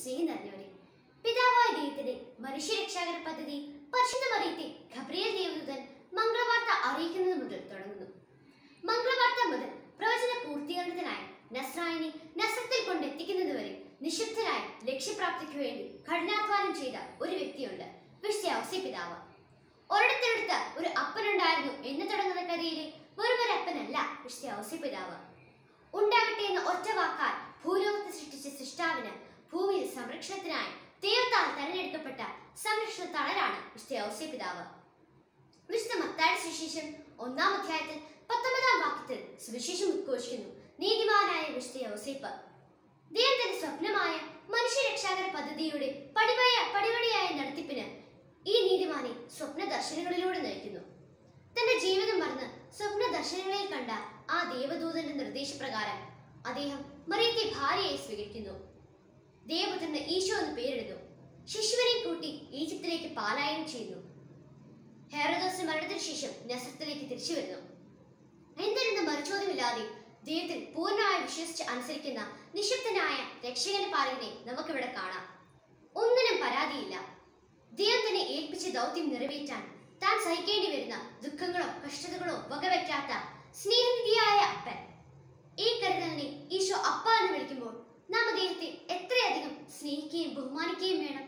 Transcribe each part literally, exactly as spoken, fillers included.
സ്നേഹം നിറഞ്ഞവരെ, പിതാവായ ദൈവത്തിന്റെ മനുഷ്യരക്ഷാകര പദ്ധതി പരിശുദ്ധ മറിയത്തെ ഗബ്രിയേൽ ദേവദൂതൻ മംഗളവാർത്ത അറിയിക്കുന്നത് മുതൽ തുടങ്ങുന്നു. മംഗളവാർത്ത മുതൽ പ്രവചന പൂർത്തീകരണത്തിനായി നസ്രായനെ നസ്രത്തിൽ കൊണ്ടെത്തിക്കുന്നതുവരെ നിശബ്ദരായി ലക്ഷ്യപ്രാപ്തിക്ക് വേണ്ടി കഠിനാധ്വാനം ചെയ്ത ഒരു വ്യക്തിയുണ്ട്, വിശുദ്ധ ഔസേപ്പ് പിതാവ്. ഒരിടത്തെടുത്ത ഒരു അപ്പനുണ്ടായിരുന്നു എന്ന് തുടങ്ങുന്ന കഥയിലെ വെറുമൊരു അപ്പനല്ല വിശുദ്ധ ഔസേപ്പ് പിതാവ്. ഉണ്ടാകട്ടെ എന്ന ഒറ്റ വാക്കാൽ ഭൂലോകത്തെ സൃഷ്ടിച്ച സൃഷ്ടാവിന് ഭൂമിയിൽ സംരക്ഷണത്തിനായി ദൈവത്താൽ തെരഞ്ഞെടുക്കപ്പെട്ട സംരക്ഷണ തണലാണ് വിശുദ്ധ ഔസേപ്പ് പിതാവ്. വിശുദ്ധ മത്തായിയുടെ സുവിശേഷം ഒന്നാം അധ്യായത്തിൽ പത്തൊമ്പതാം വാക്യത്തിൽ സുവിശേഷം ഉദ്ഘോഷിക്കുന്നു, നീതിമാനായ വിശുദ്ധ ഔസേപ്പ്. ദൈവത്തിന്റെ സ്വപ്നമായ മനുഷ്യരക്ഷാകര പദ്ധതിയുടെ പടിപയ പടിപടിയായ നടത്തിപ്പിന് ഈ നീതിമാനെ സ്വപ്ന ദർശനങ്ങളിലൂടെ നയിക്കുന്നു. തന്റെ ജീവിതം മറന്ന് സ്വപ്ന ദർശനങ്ങളിൽ കണ്ട ആ ദേവദൂതന്റെ നിർദ്ദേശപ്രകാരം അദ്ദേഹം മറിയത്തെ ഭാര്യയായി സ്വീകരിക്കുന്നു. ദേവപുത്രന് ഈശോ എന്ന് പേരിടുന്നു. ശിശുവിനെ കൂട്ടി ഈജിപ്തിലേക്ക് പലായനം ചെയ്യുന്നു. ഹെരോദോസിന്റെ മരണത്തിന് ശേഷം നസ്രത്തിലേക്ക് തിരിച്ചു വരുന്നു. എന്തിനെന്ന് മറുചോദ്യമില്ലാതെ ദൈവത്തിൽ പൂർണ്ണമായി വിശ്വസിച്ച് അനുസരിക്കുന്ന നിശബ്ദനായ രക്ഷകന്റെ പാലകനെ നമുക്കിവിടെ കാണാം. ഒന്നിനും പരാതിയില്ല. ദൈവത്തിനെ ഏൽപ്പിച്ച ദൗത്യം നിറവേറ്റാൻ താൻ സഹിക്കേണ്ടി വരുന്ന ദുഃഖങ്ങളോ കഷ്ടതകളോ വകവയ്ക്കാത്ത സ്നേഹനിധിയായ അപ്പൻ. ഈ കരുതലിനെ ഈശോ അപ്പ എന്ന് വിളിക്കുമ്പോൾ നാം അദ്ദേഹത്തെ എത്രയധികം സ്നേഹിക്കുകയും ബഹുമാനിക്കുകയും വേണം.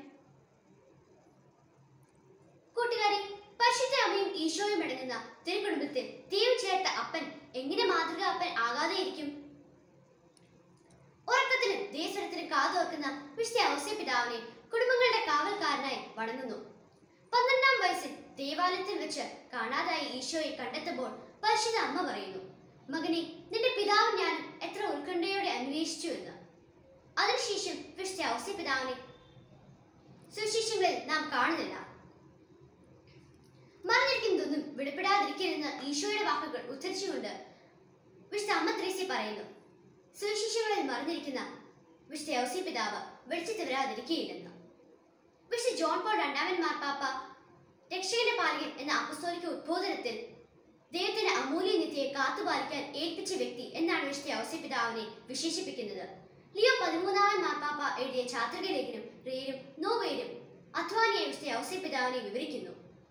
കൂട്ടുകാരെ, പരിശുദ്ധ അമ്മയും ഈശോയും അടങ്ങുന്ന തിരുക്കുടുംബത്തിൽ ദൈവം ചേർത്ത അപ്പൻ എങ്ങനെ മാതൃക അപ്പൻ ആകാതെ ഇരിക്കും? ഉറക്കത്തിനും ദേശത്തിന് കാതോർക്കുന്ന വിശുദ്ധ ഔസേപ്പ് പിതാവിനെ കുടുംബങ്ങളുടെ കാവൽക്കാരനായി വണങ്ങുന്നു. പന്ത്രണ്ടാം വയസ്സിൽ ദേവാലയത്തിൽ വെച്ച് കാണാതായ ഈശോയെ കണ്ടെത്തുമ്പോൾ പരിശുദ്ധ അമ്മ പറയുന്നു, മകനെ, നിന്റെ പിതാവും ഞാനും എത്ര ഉത്കണ്ഠയോടെ അന്വേഷിച്ചു എന്ന്. അതിനുശേഷം വിശുദ്ധ ഔസേപ്പ് പിതാവിനെ സുവിശേഷങ്ങളിൽ നാം കാണുന്നില്ല. മറഞ്ഞിരിക്കുന്നതൊന്നും വെളിപ്പെടാതിരിക്കരുതെന്ന് ഈശോയുടെ വാക്കുകൾ ഉദ്ധരിച്ചുകൊണ്ട് വിശുദ്ധ അമ്മ ത്രേസ്യ പറയുന്നു, സുവിശേഷങ്ങളിൽ മറഞ്ഞിരിക്കുന്ന വിശുദ്ധ ഔസേപ്പ് പിതാവ് വെളിച്ചത്ത് വരാതിരിക്കുകയില്ലെന്ന്. വിശുദ്ധ ജോൺ പോൾ രണ്ടാമൻ മാർപ്പാപ്പ രക്ഷകന്റെ പാലകൻ എന്ന അപ്പസ്തോലിക ഉദ്ബോധനത്തിൽ ദൈവത്തിന്റെ അമൂല്യ നിത്യയെ കാത്തുപാലിക്കാൻ ഏൽപ്പിച്ച വ്യക്തി എന്നാണ് വിശുദ്ധ ഔസേപ്പ് പിതാവിനെ വിശേഷിപ്പിക്കുന്നത്. ലിയോ പതിമൂന്നാമൻ മാർപ്പാപ്പ എഴുതിയ ചാത്രിക ലേഖനം റേരും നോവേരും അധ്വാനിയായ വിശുദ്ധ ഔസേപ്പ് പിതാവിനെ വിവരിക്കുന്നു.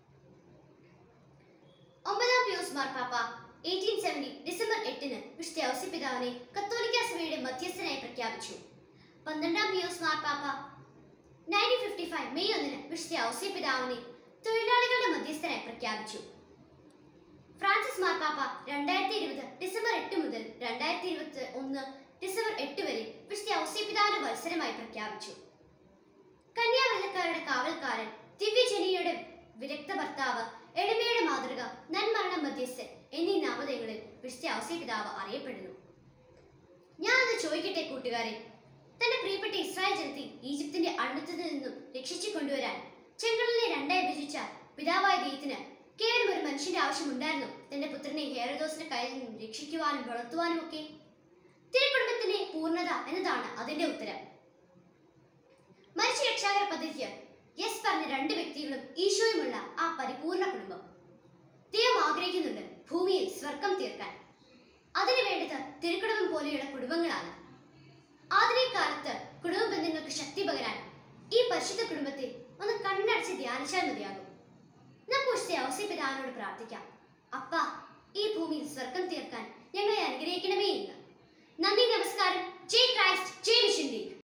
ഒമ്പതാം പിയൂസ് മാർപ്പാപ്പ എയ്റ്റീൻ സെവന്റി ഡിസംബർ എട്ടിന് വിശുദ്ധ ഔസേപ്പ് പിതാവിനെ കത്തോലിക്ക സഭയുടെ മധ്യസ്ഥനായി പ്രഖ്യാപിച്ചു. പന്ത്രണ്ടാം പിയൂസ് മാർപ്പാപ്പ നയൻറ്റീൻ ഫിഫ്റ്റി ഫൈവ് മെയ് ഒന്നിന് വിശുദ്ധ ഔസേപ്പ് പിതാവിനെ തൊഴിലാളികളുടെ മധ്യസ്ഥനായി പ്രഖ്യാപിച്ചു. ഫ്രാൻസിസ് മാർപ്പാപ്പ രണ്ടായിരത്തി ഇരുപത് ഡിസംബർ എട്ട് മുതൽ രണ്ടായിരത്തി ഇരുപത്തി ഒന്ന് ഡിസംബർ എട്ട് വരെ വിശുദ്ധ ഔസേപ്പ് പിതാവിനെ വത്സരമായി പ്രഖ്യാപിച്ചു. കന്യാവ്രതക്കാരുടെ കാവൽക്കാരൻ, ദിവ്യജനിയുടെ വിരക്ത ഭർത്താവ്, എളിമയുടെ മാതൃക, നന്മരണ മധ്യസ്ഥൻ എന്നീ നാമധേയങ്ങളിൽ വിശുദ്ധ ഔസേപ്പ് പിതാവ് അറിയപ്പെടുന്നു. ഞാൻ അത് ചോദിക്കട്ടെ കൂട്ടുകാരെ, തന്റെ പ്രിയപ്പെട്ട ഇസ്രായേൽ ജനത്തെ ഈജിപ്തിന്റെ അടിമത്തത്തിൽ നിന്നും രക്ഷിച്ചു കൊണ്ടുവരാൻ ചെങ്കടലിനെ രണ്ടായി വിഭജിച്ച പിതാവായ ദൈവത്തിന് കേവലം ഒരു മനുഷ്യന്റെ ആവശ്യമുണ്ടായിരുന്നു തന്റെ പുത്രനെ ഹെരോദോസിന്റെ കയ്യിൽ നിന്നും രക്ഷിക്കുവാനും വളർത്തുവാനും ഒക്കെ. തിരുക്കുടുംബത്തിന്റെ പൂർണ്ണത എന്നതാണ് അതിന്റെ ഉത്തരം. മനുഷ്യ രക്ഷാകര പദ്ധതിക്ക് യെസ് പറഞ്ഞ രണ്ട് വ്യക്തികളും ഈശോയുമുള്ള ആ പരിപൂർണ കുടുംബം. ദൈവം ആഗ്രഹിക്കുന്നുണ്ട് ഭൂമിയിൽ സ്വർഗം തീർക്കാൻ. അതിനു വേണ്ടത് തിരുക്കുടുംബം പോലെയുള്ള കുടുംബങ്ങളാണ്. ആധുനിക കാലത്ത് കുടുംബ ബന്ധങ്ങൾക്ക് ശക്തി പകരാൻ ഈ പരിശുദ്ധ കുടുംബത്തെ ഒന്ന് കണ്ണടച്ച് ധ്യാനിച്ചാൽ മതിയാകും. നമുക്ക് വിശുദ്ധ ഔസേപ്പ് പിതാവിനോട് പ്രാർത്ഥിക്കാം, അപ്പ, ഈ ഭൂമിയിൽ സ്വർഗം തീർക്കാൻ ഞങ്ങളെ അനുഗ്രഹിക്കണമേ എന്ന്. നന്ദി, നമസ്കാരം. ജയ് ക്രൈസ്റ്റ്, ജയ് മിഷൻ ലീഗ്.